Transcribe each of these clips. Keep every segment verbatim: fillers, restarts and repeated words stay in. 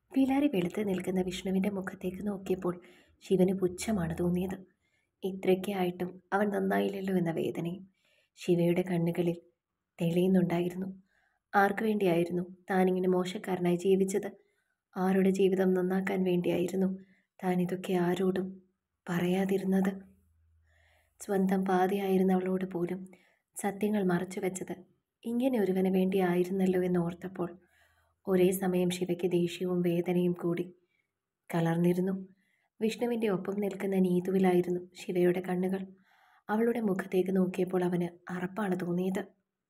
വിലാരി വെളുത്ത് നിൽക്കുന്ന വിഷ്ണുവിൻ്റെ മുഖത്തേക്ക് നോക്കിയപ്പോൾ ശിവന് പുച്ഛമാണ് തോന്നിയത്. ഇത്രയൊക്കെ ആയിട്ടും അവൻ നന്നായില്ലല്ലോ എന്ന വേദനയും ശിവയുടെ കണ്ണുകളിൽ തെളിയുന്നുണ്ടായിരുന്നു. ആർക്കു വേണ്ടിയായിരുന്നു താനിങ്ങനെ മോശക്കാരനായി ജീവിച്ചത്? ആരുടെ ജീവിതം നന്നാക്കാൻ വേണ്ടിയായിരുന്നു താൻ ഇതൊക്കെ ആരോടും പറയാതിരുന്നത്? സ്വന്തം പാതിയായിരുന്നവളോട് പോലും സത്യങ്ങൾ മറച്ചു വെച്ചത് ഇങ്ങനെ ഒരുവന് വേണ്ടിയായിരുന്നല്ലോ എന്നോർത്തപ്പോൾ ഒരേ സമയം ശിവയ്ക്ക് ദേഷ്യവും വേദനയും കൂടി കലർന്നിരുന്നു. വിഷ്ണുവിൻ്റെ ഒപ്പം നിൽക്കുന്ന നീതുവിലായിരുന്നു ശിവയുടെ കണ്ണുകൾ. അവളുടെ മുഖത്തേക്ക് നോക്കിയപ്പോൾ അവന് അറപ്പാണ് തോന്നിയത്.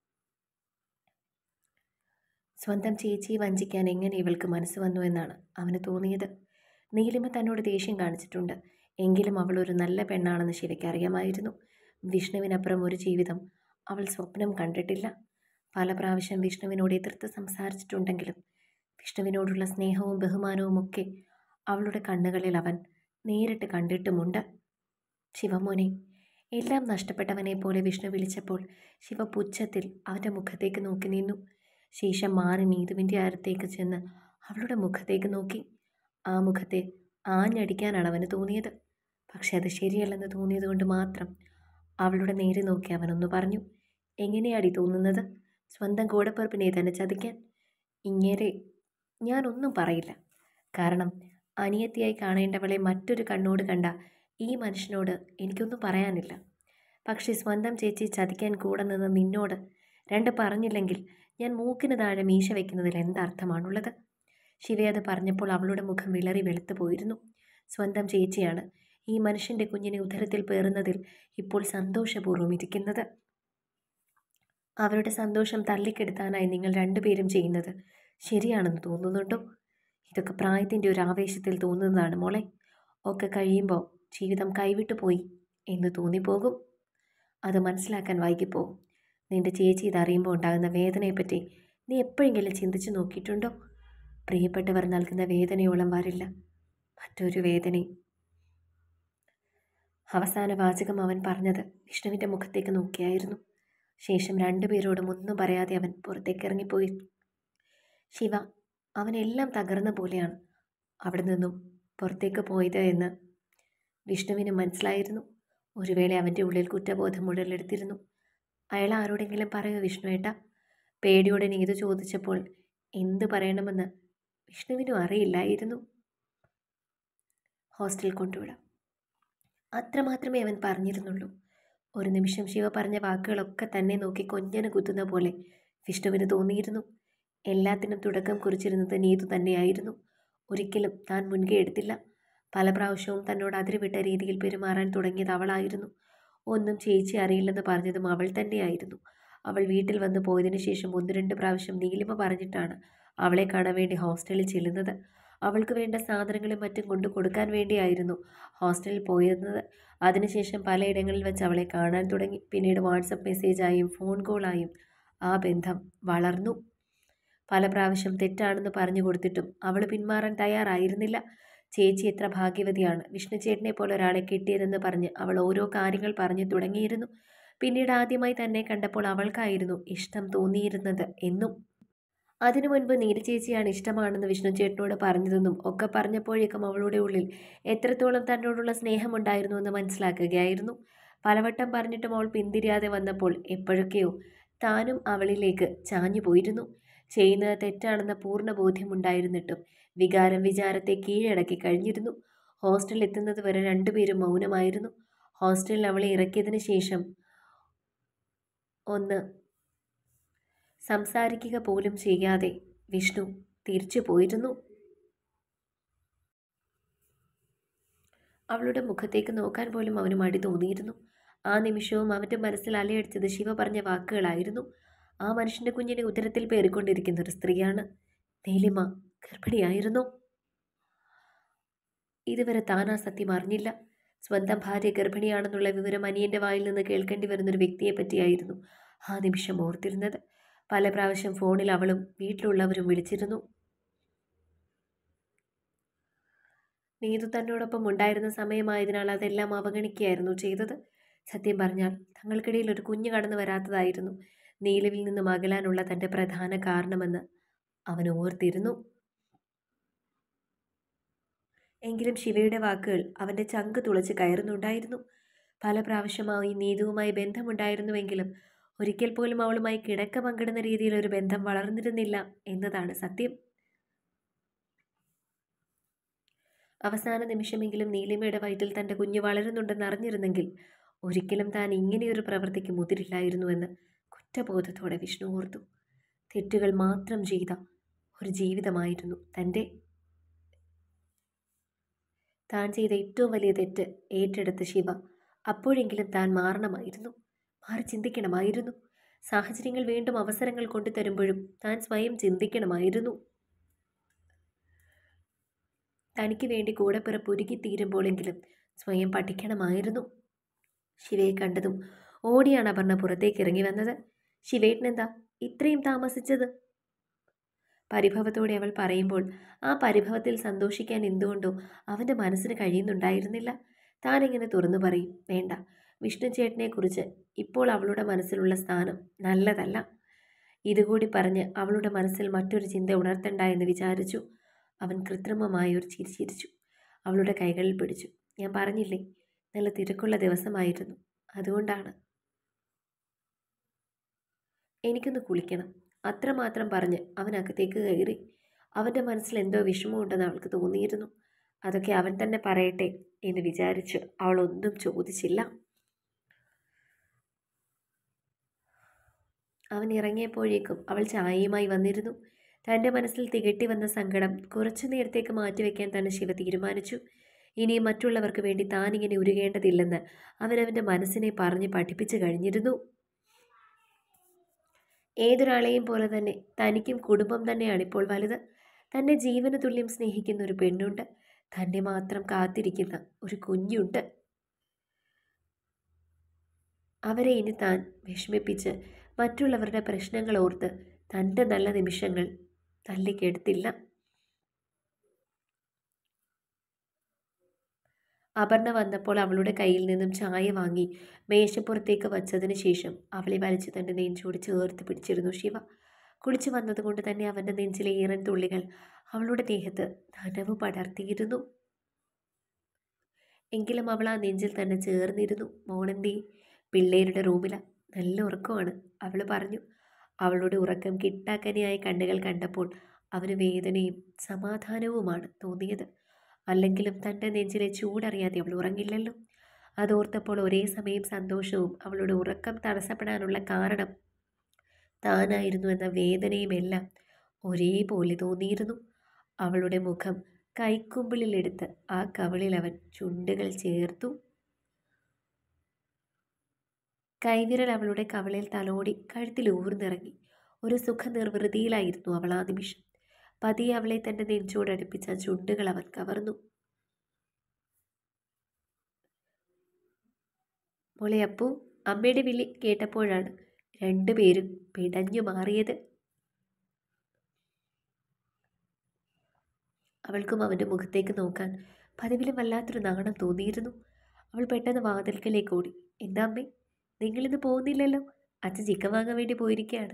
സ്വന്തം ചേച്ചിയെ വഞ്ചിക്കാൻ എങ്ങനെ ഇവൾക്ക് മനസ്സ് വന്നു എന്നാണ് അവന് തോന്നിയത്. നീലിമ തന്നോട് ദേഷ്യം കാണിച്ചിട്ടുണ്ട്, എങ്കിലും അവൾ ഒരു നല്ല പെണ്ണാണെന്ന് ശിവയ്ക്ക് അറിയാമായിരുന്നു. വിഷ്ണുവിനപ്പുറം ഒരു ജീവിതം അവൾ സ്വപ്നം കണ്ടിട്ടില്ല. പല പ്രാവശ്യം വിഷ്ണുവിനോട് എതിർത്ത് സംസാരിച്ചിട്ടുണ്ടെങ്കിലും വിഷ്ണുവിനോടുള്ള സ്നേഹവും ബഹുമാനവും ഒക്കെ അവളുടെ കണ്ണുകളിൽ അവൻ നേരിട്ട് കണ്ടിട്ടുമുണ്ട്. ശിവമോനെ, എല്ലാം നഷ്ടപ്പെട്ടവനെ പോലെ വിഷ്ണു വിളിച്ചപ്പോൾ ശിവ പുച്ഛത്തിൽ അവൻ്റെ മുഖത്തേക്ക് നോക്കി നിന്നു. ശേഷം മാറി നീതുവിൻ്റെ അടുത്തേക്ക് ചെന്ന് അവളുടെ മുഖത്തേക്ക് നോക്കി. ആ മുഖത്തെ ആഞ്ഞടിക്കാനാണ് അവന് തോന്നിയത്. പക്ഷെ അത് ശരിയല്ലെന്ന് തോന്നിയത് കൊണ്ട് മാത്രം അവളുടെ നേരെ നോക്കി അവനൊന്ന് പറഞ്ഞു, എങ്ങനെയാടി തോന്നുന്നത് സ്വന്തം കൂടപ്പിറപ്പിനെ തന്നെ ചതിക്കാൻ? ഇങ്ങനെ ഞാനൊന്നും പറയില്ല. കാരണം അനിയത്തിയായി കാണേണ്ടവളെ മറ്റൊരു കണ്ണോട് കണ്ട ഈ മനുഷ്യനോട് എനിക്കൊന്നും പറയാനില്ല. പക്ഷേ സ്വന്തം ചേച്ചി ചതിക്കാൻ കൂടെ നിന്ന് നിന്നോട് രണ്ട് പറഞ്ഞില്ലെങ്കിൽ ഞാൻ മൂക്കിന് താഴെ മീശ വയ്ക്കുന്നതിൽ എന്തർത്ഥമാണുള്ളത്? ശിവ അത് പറഞ്ഞപ്പോൾ അവളുടെ മുഖം വിളറി വെളുത്തു പോയിരുന്നു. സ്വന്തം ചേച്ചിയാണ് ഈ മനുഷ്യൻ്റെ കുഞ്ഞിനെ ഉദരത്തിൽ പേറുന്നതിൽ ഇപ്പോൾ സന്തോഷപൂർവ്വം ഇരിക്കുന്നത്. അവരുടെ സന്തോഷം തള്ളിക്കെടുത്താനായി നിങ്ങൾ രണ്ടുപേരും ചെയ്യുന്നത് ശരിയാണെന്ന് തോന്നുന്നുണ്ടോ? ഇതൊക്കെ പ്രായത്തിൻ്റെ ഒരു ആവേശത്തിൽ തോന്നുന്നതാണ് മോളെ. ഒക്കെ കഴിയുമ്പോൾ ജീവിതം കൈവിട്ടു പോയി എന്ന് തോന്നിപ്പോകും. അത് മനസ്സിലാക്കാൻ വൈകിപ്പോകും. നിന്റെ ചേച്ചി ഇതറിയുമ്പോൾ ഉണ്ടാകുന്ന വേദനയെപ്പറ്റി നീ എപ്പോഴെങ്കിലും ചിന്തിച്ചു നോക്കിയിട്ടുണ്ടോ? പ്രിയപ്പെട്ടവർ നൽകുന്ന വേദനയോളം വരില്ല മറ്റൊരു വേദനയും. അവസാന വാചകം അവൻ പറഞ്ഞത് വിഷ്ണുവിൻ്റെ മുഖത്തേക്ക് നോക്കിയായിരുന്നു. ശേഷം രണ്ടുപേരോടും ഒന്നും പറയാതെ അവൻ പുറത്തേക്ക് ഇറങ്ങിപ്പോയി. ശിവ അവനെല്ലാം തകർന്ന പോലെയാണ് അവിടെ നിന്നും പുറത്തേക്ക് പോയത് എന്ന് വിഷ്ണുവിന് മനസ്സിലായിരുന്നു. ഒരു വേള അവൻ്റെ ഉള്ളിൽ കുറ്റബോധം ഉടലെടുത്തിരുന്നു. അയാൾ ആരോടെങ്കിലും പറയൂ വിഷ്ണു ഏട്ടാ? പേടിയോടെ നീതു ചോദിച്ചപ്പോൾ എന്ത് പറയണമെന്ന് വിഷ്ണുവിനും അറിയില്ലായിരുന്നു. ഹോസ്റ്റലിൽ കൊണ്ടുവിടാം, അത്രമാത്രമേ അവൻ പറഞ്ഞിരുന്നുള്ളൂ. ഒരു നിമിഷം ശിവ പറഞ്ഞ വാക്കുകളൊക്കെ തന്നെ നോക്കി കൊഞ്ഞന് കുത്തുന്ന പോലെ വിഷ്ണുവിന് തോന്നിയിരുന്നു. എല്ലാത്തിനും തുടക്കം കുറിച്ചിരുന്നത് നീതു തന്നെയായിരുന്നു. ഒരിക്കലും താൻ മുൻകൈ എടുത്തില്ല. പല പ്രാവശ്യവും തന്നോട് അതിരുവിട്ട രീതിയിൽ പെരുമാറാൻ തുടങ്ങിയത് അവളായിരുന്നു. ഒന്നും ചേച്ചി അറിയില്ലെന്ന് പറഞ്ഞതും അവൾ തന്നെയായിരുന്നു. അവൾ വീട്ടിൽ വന്ന് പോയതിനു ശേഷം ഒന്ന് രണ്ട് പ്രാവശ്യം നീലിമ പറഞ്ഞിട്ടാണ് അവളെ കാണാൻ വേണ്ടി ഹോസ്റ്റലിൽ ചെല്ലുന്നത്. അവൾക്ക് വേണ്ട സാധനങ്ങളും മറ്റും കൊണ്ടു കൊടുക്കാൻ വേണ്ടിയായിരുന്നു ഹോസ്റ്റലിൽ പോയിരുന്നത്. അതിനുശേഷം പലയിടങ്ങളിൽ വെച്ച് അവളെ കാണാൻ തുടങ്ങി. പിന്നീട് വാട്സപ്പ് മെസ്സേജായും ഫോൺ കോളായും ആ ബന്ധം വളർന്നു. പല പ്രാവശ്യം തെറ്റാണെന്ന് പറഞ്ഞു കൊടുത്തിട്ടും അവൾ പിന്മാറാൻ തയ്യാറായിരുന്നില്ല. ചേച്ചി എത്ര ഭാഗ്യവതിയാണ്, വിഷ്ണു ചേട്ടനെ പോലെ ഒരാളെ കിട്ടിയതെന്ന് പറഞ്ഞ് അവൾ ഓരോ കാര്യങ്ങൾ പറഞ്ഞു തുടങ്ങിയിരുന്നു. പിന്നീട് ആദ്യമായി തന്നെ കണ്ടപ്പോൾ അവൾക്കായിരുന്നു ഇഷ്ടം തോന്നിയിരുന്നത് എന്നും അതിനു മുൻപ് നീല ചേച്ചിയാണ് ഇഷ്ടമാണെന്ന് വിഷ്ണു ചേട്ടനോട് പറഞ്ഞതെന്നും ഒക്കെ പറഞ്ഞപ്പോഴേക്കും അവളുടെ ഉള്ളിൽ എത്രത്തോളം തന്നോടുള്ള സ്നേഹമുണ്ടായിരുന്നു എന്ന് മനസ്സിലാക്കുകയായിരുന്നു. പലവട്ടം പറഞ്ഞിട്ടും അവൾ പിന്തിരിയാതെ വന്നപ്പോൾ എപ്പോഴൊക്കെയോ താനും അവളിലേക്ക് ചാഞ്ഞു പോയിരുന്നു. ചെയ്യുന്നത് തെറ്റാണെന്ന പൂർണ്ണ ബോധ്യമുണ്ടായിരുന്നിട്ടും വികാരം വിചാരത്തെ കീഴടക്കി കഴിഞ്ഞിരുന്നു. ഹോസ്റ്റലിൽ എത്തുന്നത് വരെ രണ്ടുപേരും മൗനമായിരുന്നു. ഹോസ്റ്റലിൽ അവളെ ഇറക്കിയതിന് ശേഷം ഒന്ന് സംസാരിക്കുക പോലും ചെയ്യാതെ വിഷ്ണു തിരിച്ചു പോയിരുന്നു. അവളുടെ മുഖത്തേക്ക് നോക്കാൻ പോലും അവന് മടി തോന്നിയിരുന്നു. ആ നിമിഷവും അവൻ്റെ മനസ്സിൽ അലയടിച്ചത് ശിവ പറഞ്ഞ വാക്കുകളായിരുന്നു. ആ മനുഷ്യൻ്റെ കുഞ്ഞിനെ ഉദരത്തിൽ പേറിക്കൊണ്ടിരിക്കുന്ന ഒരു സ്ത്രീയാണ്. നീലിമ ഗർഭിണിയായിരുന്നു. ഇതുവരെ താൻ ആ സത്യം അറിഞ്ഞില്ല. സ്വന്തം ഭാര്യ ഗർഭിണിയാണെന്നുള്ള വിവരം അനിയൻ്റെ വായിൽ നിന്ന് കേൾക്കേണ്ടി വരുന്നൊരു വ്യക്തിയെ പറ്റിയായിരുന്നു ആ നിമിഷം ഓർത്തിരുന്നത്. പല പ്രാവശ്യം ഫോണിൽ അവളും വീട്ടിലുള്ളവരും വിളിച്ചിരുന്നു. നീതു തന്നോടൊപ്പം ഉണ്ടായിരുന്ന സമയമായതിനാൽ അതെല്ലാം അവഗണിക്കുകയായിരുന്നു ചെയ്തത്. സത്യം പറഞ്ഞാൽ തങ്ങൾക്കിടയിൽ ഒരു കുഞ്ഞ് കടന്നു വരാത്തതായിരുന്നു നീലുവിൽ നിന്നും അകലാനുള്ള തൻ്റെ പ്രധാന കാരണമെന്ന് അവൻ ഓർത്തിരുന്നു. എങ്കിലും ശിവയുടെ വാക്കുകൾ അവൻ്റെ ചങ്ക് തുളച്ച് കയറുന്നുണ്ടായിരുന്നു. പല പ്രാവശ്യമായി നീതുവുമായി ബന്ധമുണ്ടായിരുന്നുവെങ്കിലും ഒരിക്കൽ പോലും അവളുമായി കിടക്ക പങ്കിടുന്ന രീതിയിൽ ഒരു ബന്ധം വളർന്നിരുന്നില്ല എന്നതാണ് സത്യം. അവസാന നിമിഷമെങ്കിലും നീലിമയുടെ വയറ്റിൽ തൻ്റെ കുഞ്ഞ് വളരുന്നുണ്ടെന്ന് അറിഞ്ഞിരുന്നെങ്കിൽ ഒരിക്കലും താൻ ഇങ്ങനെയൊരു പ്രവൃത്തിക്ക് മുതിരില്ലായിരുന്നുവെന്ന് കുറ്റബോധത്തോടെ വിഷ്ണു ഓർത്തു. തെറ്റുകൾ മാത്രം ചെയ്ത ഒരു ജീവിതമായിരുന്നു തൻ്റെ. താൻ ചെയ്ത ഏറ്റവും വലിയ തെറ്റ് ഏറ്റെടുത്ത ശിവ അപ്പോഴെങ്കിലും താൻ മാറണമായിരുന്നു, മാറി ചിന്തിക്കണമായിരുന്നു. സാഹചര്യങ്ങൾ വീണ്ടും അവസരങ്ങൾ കൊണ്ടുതരുമ്പോഴും താൻ സ്വയം ചിന്തിക്കണമായിരുന്നു. തനിക്ക് വേണ്ടി കൂടെപ്പിറപ്പ് ഒരുക്കിത്തീരുമ്പോഴെങ്കിലും സ്വയം പഠിക്കണമായിരുന്നു. ശിവയെ കണ്ടതും ഓടിയാണ് അപർണ പുറത്തേക്ക് ഇറങ്ങി വന്നത്. ശിവേട്ടനെന്താ ഇത്രയും താമസിച്ചത്? പരിഭവത്തോടെ അവൾ പറയുമ്പോൾ ആ പരിഭവത്തിൽ സന്തോഷിക്കാൻ എന്തുകൊണ്ടോ അവൻ്റെ മനസ്സിന് കഴിയുന്നുണ്ടായിരുന്നില്ല. താനെങ്ങനെ തുറന്നു പറയും? വേണ്ട, വിഷ്ണു ചേട്ടനെക്കുറിച്ച് ഇപ്പോൾ അവളുടെ മനസ്സിലുള്ള സ്ഥാനം നല്ലതല്ല. ഇതുകൂടി പറഞ്ഞ് അവളുടെ മനസ്സിൽ മറ്റൊരു ചിന്ത ഉണർത്തണ്ട എന്ന് വിചാരിച്ചു. അവൻ കൃത്രിമമായ ഒരു ചിരി ചിരിച്ചു. അവളുടെ കൈകളിൽ പിടിച്ചു. ഞാൻ പറഞ്ഞില്ലേ, നല്ല തിരക്കുള്ള ദിവസമായിരുന്നു, അതുകൊണ്ടാണ്. എനിക്കൊന്ന് കുളിക്കണം, അത്രമാത്രം പറഞ്ഞ് അവൻ അകത്തേക്ക് കയറി. അവൻ്റെ മനസ്സിൽ എന്തോ വിഷമമുണ്ടെന്ന് അവൾക്ക് തോന്നിയിരുന്നു. അതൊക്കെ അവൻ തന്നെ പറയട്ടെ എന്ന് വിചാരിച്ച് അവൾ ഒന്നും ചോദിച്ചില്ല. അവൻ ഇറങ്ങിയപ്പോഴേക്കും അവൾ ചായയുമായി വന്നിരുന്നു. തൻ്റെ മനസ്സിൽ തികട്ടി വന്ന സങ്കടം കുറച്ചു നേരത്തേക്ക് മാറ്റിവെക്കാൻ തന്നെ ശിവ തീരുമാനിച്ചു. ഇനിയും മറ്റുള്ളവർക്ക് വേണ്ടി താനിങ്ങനെ ഉരുകേണ്ടതില്ലെന്ന് അവനവൻ്റെ മനസ്സിനെ പറഞ്ഞ് പഠിപ്പിച്ചു കഴിഞ്ഞിരുന്നു. ഏതൊരാളെയും പോലെ തന്നെ തനിക്കും കുടുംബം തന്നെയാണ് ഇപ്പോൾ വലുത്. തന്നെ ജീവന് തുല്യം സ്നേഹിക്കുന്ന ഒരു പെണ്ണുണ്ട്. തന്നെ മാത്രം കാത്തിരിക്കുന്ന ഒരു കുഞ്ഞുണ്ട്. അവരെ ഇനി താൻ വിഷമിപ്പിച്ച് മറ്റുള്ളവരുടെ പ്രശ്നങ്ങൾ ഓർത്ത് തൻ്റെ നല്ല നിമിഷങ്ങൾ തല്ലിക്കെടുത്തില്ല. അപർണ വന്നപ്പോൾ അവളുടെ കയ്യിൽ നിന്നും ചായ വാങ്ങി മേശപ്പുറത്തേക്ക് വച്ചതിന് ശേഷം അവളെ വലിച്ചു തൻ്റെ നെഞ്ചോട് ചേർത്ത് പിടിച്ചിരുന്നു ശിവ. കുളിച്ചു വന്നതുകൊണ്ട് തന്നെ അവൻ്റെ നെഞ്ചിലെ ഈറൻ തുള്ളികൾ അവളുടെ ദേഹത്ത് നനവ് പടർത്തിയിരുന്നു. എങ്കിലും അവൾ ആ നെഞ്ചിൽ തന്നെ ചേർന്നിരുന്നു. മോളെന്തേ? പിള്ളേരുടെ റൂമില, നല്ല ഉറക്കമാണ്, അവൾ പറഞ്ഞു. അവളുടെ ഉറക്കം കിട്ടാക്കനിയായ കണ്ണുകൾ കണ്ടപ്പോൾ അവന് വേദനയും സമാധാനവുമാണ് തോന്നിയത്. അല്ലെങ്കിലും തൻ്റെ നെഞ്ചിലെ ചൂടറിയാതെ അവൾ ഉറങ്ങില്ലല്ലോ. അതോർത്തപ്പോൾ ഒരേ സമയം സന്തോഷവും അവളുടെ ഉറക്കം തടസ്സപ്പെടാനുള്ള കാരണം താനായിരുന്നു എന്ന വേദനയുമെല്ലാം ഒരേപോലെ തോന്നിയിരുന്നു. അവളുടെ മുഖം കൈക്കുമ്പിളിലെടുത്ത് ആ കവിളിൽ അവൻ ചുണ്ടുകൾ ചേർത്തു. കൈവിരൽ അവളുടെ കവിളിൽ തലോടി കഴുത്തിൽ ഊർന്നിറങ്ങി. ഒരു സുഖ നിർവൃതിയിലായിരുന്നു അവൾ ആ നിമിഷം. പതിയെ അവളെ തൻ്റെ നെഞ്ചോടടുപ്പിച്ച ചുണ്ടുകൾ അവൻ കവർന്നു. മോളെ അപ്പു, അമ്മയുടെ വിളി കേട്ടപ്പോഴാണ് രണ്ടുപേരും പിടഞ്ഞു മാറിയത്. അവൾക്കും അവൻ്റെ മുഖത്തേക്ക് നോക്കാൻ പതിവിലും വല്ലാത്തൊരു നാണം തോന്നിയിരുന്നു. അവൾ പെട്ടെന്ന് വാതിൽക്കലേക്ക് ഓടി. എന്താ അമ്മേ, നിങ്ങളിന്ന് പോകുന്നില്ലല്ലോ? അച്ഛൻ ചിക്കൻ വാങ്ങാൻ വേണ്ടി പോയിരിക്കുകയാണ്.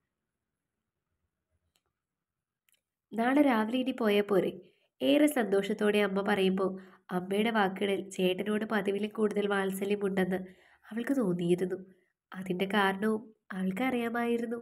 നാളെ രാവിലെ ഇനി പോയാൽ പോരെ? ഏറെ സന്തോഷത്തോടെ അമ്മ പറയുമ്പോൾ അമ്മയുടെ വാക്കുകളിൽ ചേട്ടനോട് പതിവിലും കൂടുതൽ വാത്സല്യമുണ്ടെന്ന് അവൾക്ക് തോന്നിയിരുന്നു. അതിൻ്റെ കാരണവും അവൾക്ക് അറിയാമായിരുന്നു.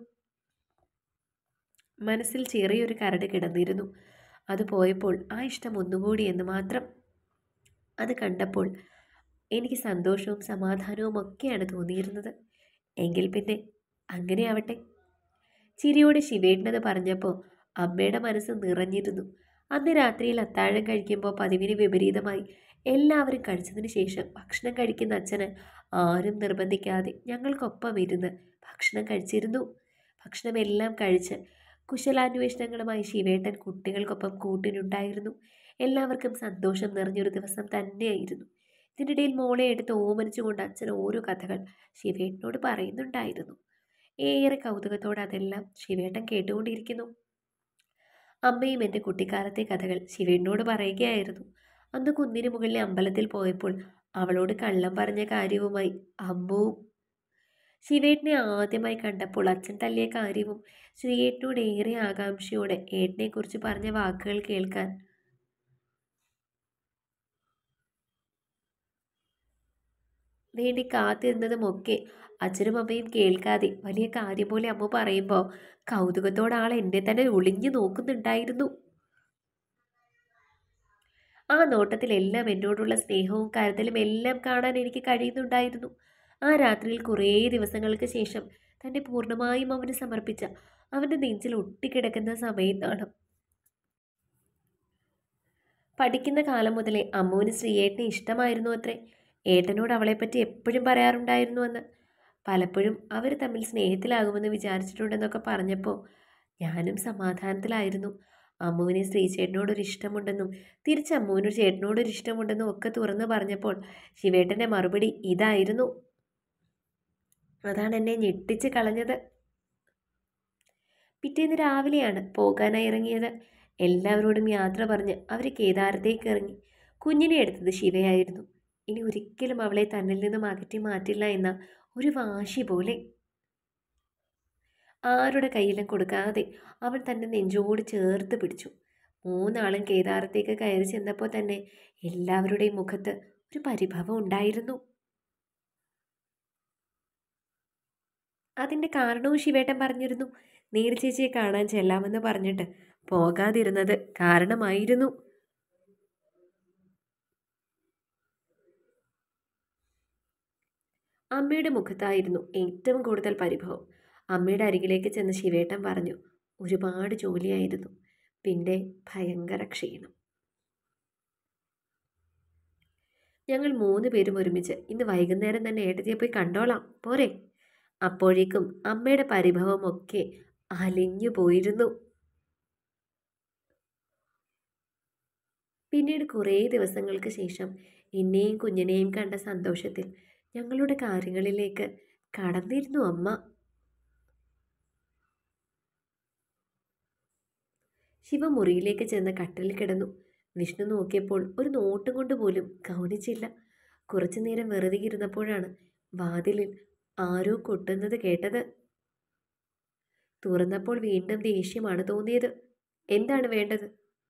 മനസ്സിൽ ചെറിയൊരു കരട് കിടന്നിരുന്നു. അത് പോയപ്പോൾ ആ ഇഷ്ടം ഒന്നുകൂടി എന്ന് മാത്രം. അത് കണ്ടപ്പോൾ എനിക്ക് സന്തോഷവും സമാധാനവും ഒക്കെയാണ് തോന്നിയിരുന്നത്. എങ്കിൽ പിന്നെ അങ്ങനെ ആവട്ടെ. ചിരിയോടെ ശിവേട്ടനത് പറഞ്ഞപ്പോൾ അമ്മയുടെ മനസ്സ് നിറഞ്ഞിരുന്നു. അന്ന് രാത്രിയിൽ അത്താഴം കഴിക്കുമ്പോൾ പതിവിന് വിപരീതമായി എല്ലാവരും കഴിച്ചതിന് ശേഷം ഭക്ഷണം കഴിക്കുന്ന അച്ഛന് ആരും നിർബന്ധിക്കാതെ ഞങ്ങൾക്കൊപ്പം ഇരുന്ന് ഭക്ഷണം കഴിച്ചിരുന്നു. ഭക്ഷണമെല്ലാം കഴിച്ച് കുശലാന്വേഷണങ്ങളുമായി ശിവേട്ടൻ കുട്ടികൾക്കൊപ്പം കൂട്ടിനുണ്ടായിരുന്നു. എല്ലാവർക്കും സന്തോഷം നിറഞ്ഞൊരു ദിവസം തന്നെയായിരുന്നു. ഇതിനിടയിൽ മോളെ എടുത്ത് ഓമനിച്ചുകൊണ്ട് അച്ഛൻ ഓരോ കഥകൾ ശിവേട്ടനോട് പറയുന്നുണ്ടായിരുന്നു. ഏറെ കൗതുകത്തോടെ അതെല്ലാം ശിവേട്ടൻ കേട്ടുകൊണ്ടിരിക്കുന്നു. അമ്മയും എൻ്റെ കുട്ടിക്കാലത്തെ കഥകൾ ശിവേട്ടനോട് പറയുകയായിരുന്നു. അന്ന് കുന്നിന് മുകളിലെ അമ്പലത്തിൽ പോയപ്പോൾ അവളോട് കള്ളം പറഞ്ഞ കാര്യവുമായി അമ്മവും. ശിവേട്ടനെ ആദ്യമായി കണ്ടപ്പോൾ അച്ഛൻ തല്ലിയ കാര്യവും ശ്രീയേട്ടനോട് ഏറെ ആകാംക്ഷയോടെ ഏട്ടനെക്കുറിച്ച് പറഞ്ഞ വാക്കുകൾ കേൾക്കാൻ വേണ്ടി കാത്തിരുന്നതുമൊക്കെ അച്ഛനും അമ്മയും കേൾക്കാതെ വലിയ കാര്യം പോലെ അമ്മ പറയുമ്പോൾ കൗതുകത്തോടെ ആൾ എന്നെ തന്നെ ഒളിഞ്ഞു നോക്കുന്നുണ്ടായിരുന്നു. ആ നോട്ടത്തിലെല്ലാം എന്നോടുള്ള സ്നേഹവും കരുതലും എല്ലാം കാണാൻ എനിക്ക് കഴിയുന്നുണ്ടായിരുന്നു. ആ രാത്രിയിൽ കുറേ ദിവസങ്ങൾക്ക് ശേഷം തന്നെ പൂർണ്ണമായും അവന് സമർപ്പിച്ച അവൻ്റെ നെഞ്ചിൽ ഒട്ടിക്കിടക്കുന്ന സമയത്താണ്. പഠിക്കുന്ന കാലം മുതലേ അമ്മുവിന് ശ്രീയേട്ടനെ ഇഷ്ടമായിരുന്നു അത്രേ. ഏട്ടനോട് അവളെപ്പറ്റി എപ്പോഴും പറയാറുണ്ടായിരുന്നു എന്ന്. പലപ്പോഴും അവർ തമ്മിൽ സ്നേഹത്തിലാകുമെന്ന് വിചാരിച്ചിട്ടുണ്ടെന്നൊക്കെ പറഞ്ഞപ്പോൾ ഞാനും സമാധാനത്തിലായിരുന്നു. അമ്മുവിനെ ശ്രീചേട്ടനോടൊരു ഇഷ്ടമുണ്ടെന്നും തിരിച്ച് അമ്മുവിനൊരു ചേട്ടനോടൊരു ഇഷ്ടമുണ്ടെന്നും ഒക്കെ തുറന്നു പറഞ്ഞപ്പോൾ ശിവേട്ടൻ്റെ മറുപടി ഇതായിരുന്നു. അതാണ് എന്നെ ഞെട്ടിച്ച് കളഞ്ഞത്. പിറ്റേന്ന് രാവിലെയാണ് പോകാനായി ഇറങ്ങിയത്. എല്ലാവരോടും യാത്ര പറഞ്ഞ് അവർ കേദാരത്തേക്ക് ഇറങ്ങി. കുഞ്ഞിനെ എടുത്തത് ശിവയായിരുന്നു. ഇനി ഒരിക്കലും അവളെ തന്നിൽ നിന്നും അകറ്റി മാറ്റില്ല എന്ന ഒരു വാശി പോലെ. ആരുടെ കയ്യിലും കൊടുക്കാതെ അവൻ തന്നെ നെഞ്ചോട് ചേർത്ത് പിടിച്ചു. മൂന്നാളും കേദാരത്തേക്ക് കയറി ചെന്നപ്പോൾ തന്നെ എല്ലാവരുടെയും മുഖത്ത് ഒരു പരിഭവം ഉണ്ടായിരുന്നു. അതിൻ്റെ കാരണവും ശിവേട്ടൻ പറഞ്ഞിരുന്നു. നീലി ചേച്ചിയെ കാണാൻ ചെല്ലാമെന്ന് പറഞ്ഞിട്ട് പോകാതിരുന്നത് കാരണമായിരുന്നു. അമ്മയുടെ മുഖത്തായിരുന്നു ഏറ്റവും കൂടുതൽ പരിഭവം. അമ്മയുടെ അരികിലേക്ക് ചെന്ന് ശിവേട്ടൻ പറഞ്ഞു, ഒരുപാട് ജോലിയായിരുന്നു, പിന്നെ ഭയങ്കര ക്ഷീണം. ഞങ്ങൾ മൂന്ന് പേരും ഒരുമിച്ച് ഇന്ന് വൈകുന്നേരം തന്നെ ഏട്ടത്തിയെ പോയി കണ്ടോളാം, പോരെ? അപ്പോഴേക്കും അമ്മയുടെ പരിഭവമൊക്കെ അലിഞ്ഞു പോയിരുന്നു. പിന്നീട് കുറേ ദിവസങ്ങൾക്ക് ശേഷം എന്നെയും കുഞ്ഞിനെയും കണ്ട സന്തോഷത്തിൽ ഞങ്ങളുടെ കാര്യങ്ങളിലേക്ക് കടന്നിരുന്നു അമ്മ. ശിവ മുറിയിലേക്ക് ചെന്ന് കട്ടിലിൽ കിടന്നു. വിഷ്ണു നോക്കിയപ്പോൾ ഒരു നോട്ടും കൊണ്ട് പോലും ഗൗനിച്ചില്ല. കുറച്ചു നേരം വെറുതെ ഇരുന്നപ്പോഴാണ് വാതിലിൽ ആരോ കൊട്ടുന്നത് കേട്ടത്. തുറന്നപ്പോൾ വീണ്ടും ദേഷ്യമാണ് തോന്നിയത്. എന്താണ് വേണ്ടത്?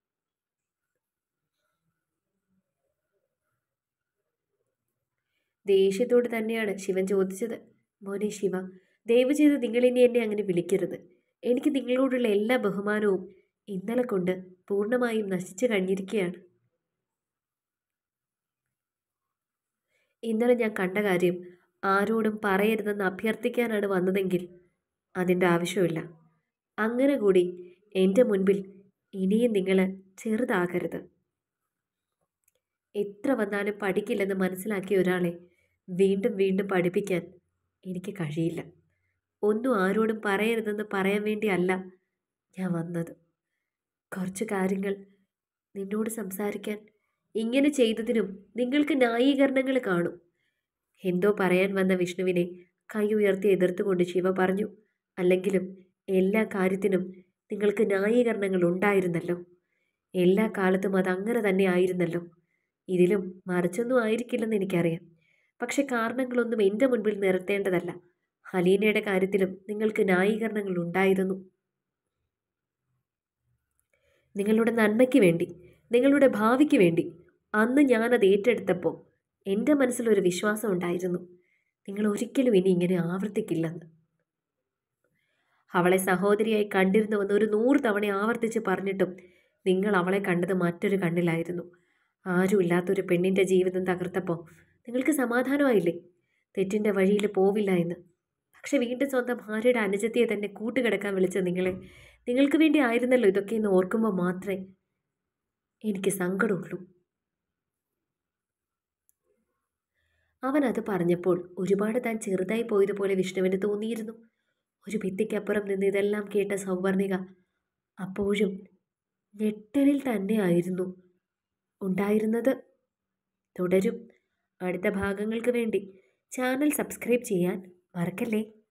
ദേഷ്യത്തോട് തന്നെയാണ് ശിവൻ ചോദിച്ചത്. മോനെ ശിവ, ദയവ് ചെയ്ത് നിങ്ങൾ ഇനി എന്നെ അങ്ങനെ വിളിക്കരുത്. എനിക്ക് നിങ്ങളോടുള്ള എല്ലാ ബഹുമാനവും ഇന്നലെ കൊണ്ട് പൂർണ്ണമായും നശിച്ചു കഴിഞ്ഞിരിക്കുകയാണ്. ഇന്നലെ ഞാൻ കണ്ട കാര്യം ആരോടും പറയരുതെന്ന് അഭ്യർത്ഥിക്കാനാണ് വന്നതെങ്കിൽ അതിൻ്റെ ആവശ്യമില്ല. അങ്ങനെ കൂടി എൻ്റെ മുൻപിൽ ഇനിയും നിങ്ങൾ ചെറുതാകരുത്. എത്ര വന്നാലും പഠിക്കില്ലെന്ന് മനസ്സിലാക്കിയ ഒരാളെ വീണ്ടും വീണ്ടും പഠിപ്പിക്കാൻ എനിക്ക് കഴിയില്ല. ഒന്നും ആരോടും പറയരുതെന്ന് പറയാൻ വേണ്ടിയല്ല ഞാൻ വന്നത്. കുറച്ച് കാര്യങ്ങൾ നിന്നോട് സംസാരിക്കാൻ. ഇങ്ങനെ ചെയ്തതിനും നിങ്ങൾക്ക് ന്യായീകരണങ്ങൾ കാണും. എന്തോ പറയാൻ വന്ന വിഷ്ണുവിനെ കൈ ഉയർത്തി എതിർത്തുകൊണ്ട് ശിവ പറഞ്ഞു, അല്ലെങ്കിലും എല്ലാ കാര്യത്തിനും നിങ്ങൾക്ക് ന്യായീകരണങ്ങൾ ഉണ്ടായിരുന്നല്ലോ. എല്ലാ കാലത്തും അതങ്ങനെ തന്നെ ആയിരുന്നല്ലോ. ഇതിലും മറിച്ചൊന്നും ആയിരിക്കില്ലെന്ന് എനിക്കറിയാം. പക്ഷെ കാരണങ്ങളൊന്നും എൻ്റെ മുൻപിൽ നിർത്തേണ്ടതല്ല. ഹലീനയുടെ കാര്യത്തിലും നിങ്ങൾക്ക് ന്യായീകരണങ്ങൾ ഉണ്ടായിരുന്നു. നിങ്ങളുടെ നന്മയ്ക്ക് വേണ്ടി, നിങ്ങളുടെ ഭാവിക്ക് വേണ്ടി അന്ന് ഞാനത് ഏറ്റെടുത്തപ്പോൾ എൻ്റെ മനസ്സിലൊരു വിശ്വാസം ഉണ്ടായിരുന്നു, നിങ്ങൾ ഒരിക്കലും ഇനി ഇങ്ങനെ ആവർത്തിക്കില്ലെന്ന്. അവളെ സഹോദരിയായി കണ്ടിരുന്നുവെന്ന് ഒരു നൂറ് തവണ ആവർത്തിച്ച് പറഞ്ഞിട്ടും നിങ്ങൾ അവളെ കണ്ടത് മറ്റൊരു കണ്ണിലായിരുന്നു. ആരുമില്ലാത്തൊരു പെണ്ണിൻ്റെ ജീവിതം തകർത്തപ്പോൾ നിങ്ങൾക്ക് സമാധാനമായില്ലേ? തെറ്റിൻ്റെ വഴിയിൽ പോവില്ല എന്ന്. പക്ഷെ വീണ്ടും സ്വന്തം ഭാര്യയുടെ അനുജത്തിയെ തന്നെ കൂട്ടുകിടക്കാൻ വിളിച്ച നിങ്ങളെ നിങ്ങൾക്ക് വേണ്ടി ആയിരുന്നല്ലോ ഇതൊക്കെ എന്ന് ഓർക്കുമ്പോൾ മാത്രമേ എനിക്ക് സങ്കടമുള്ളൂ. അവൻ അത് പറഞ്ഞപ്പോൾ ഒരുപാട് താൻ ചെറുതായി പോയതുപോലെ വിഷ്ണുവിന് തോന്നിയിരുന്നു. ഒരു ഭിത്തിക്കപ്പുറം നിന്ന് ഇതെല്ലാം കേട്ട സൗവർണിക അപ്പോഴും ഞെട്ടലിൽ തന്നെയായിരുന്നു ഉണ്ടായിരുന്നത്. തുടരും. അടുത്ത ഭാഗങ്ങൾക്ക് വേണ്ടി ചാനൽ സബ്സ്ക്രൈബ് ചെയ്യാൻ മറക്കല്ലേ.